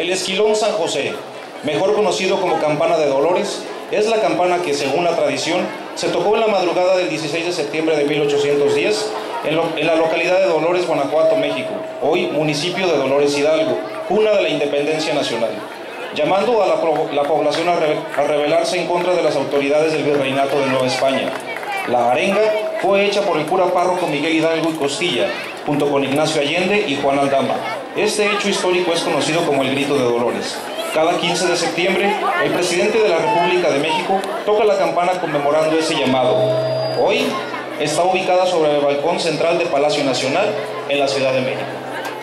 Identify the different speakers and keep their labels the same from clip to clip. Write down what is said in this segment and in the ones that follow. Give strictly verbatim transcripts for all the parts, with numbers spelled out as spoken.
Speaker 1: El esquilón San José, mejor conocido como campana de Dolores, es la campana que, según la tradición, se tocó en la madrugada del dieciséis de septiembre de mil ochocientos diez en, lo, en la localidad de Dolores, Guanajuato, México, hoy municipio de Dolores Hidalgo, cuna de la independencia nacional, llamando a la, la población a, re, a rebelarse en contra de las autoridades del virreinato de Nueva España. La arenga fue hecha por el cura párroco Miguel Hidalgo y Costilla, junto con Ignacio Allende y Juan Aldama. Este hecho histórico es conocido como el Grito de Dolores. Cada quince de septiembre, el presidente de la República de México toca la campana conmemorando ese llamado. Hoy está ubicada sobre el balcón central de Palacio Nacional en la Ciudad de México.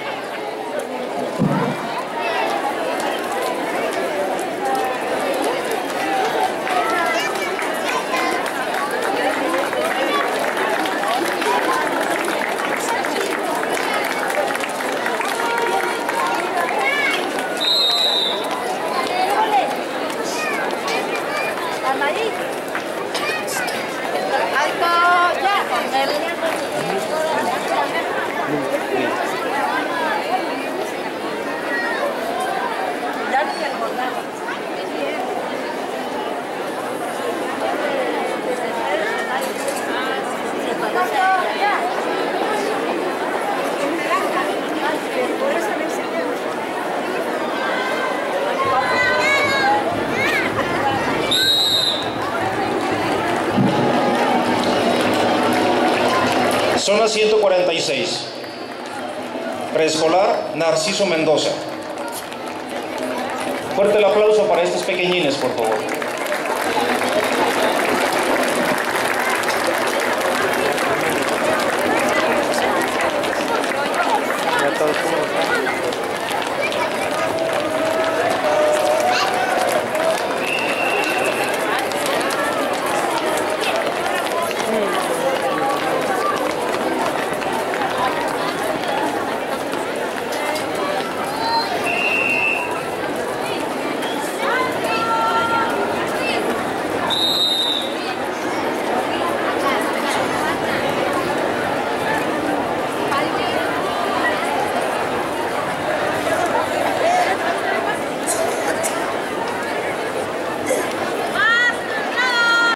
Speaker 1: Zona ciento cuarenta y seis. Preescolar Narciso Mendoza. Fuerte el aplauso para estos pequeñines, por favor.